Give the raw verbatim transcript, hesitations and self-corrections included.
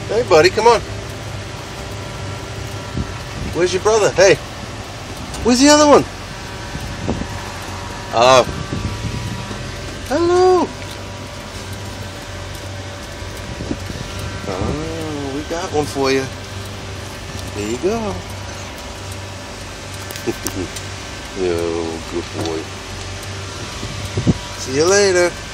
Hey, buddy, come on. Where's your brother? Hey. Where's the other one? Oh. Hello. Oh, we got one for you. Here you go. Oh, good boy. See you later.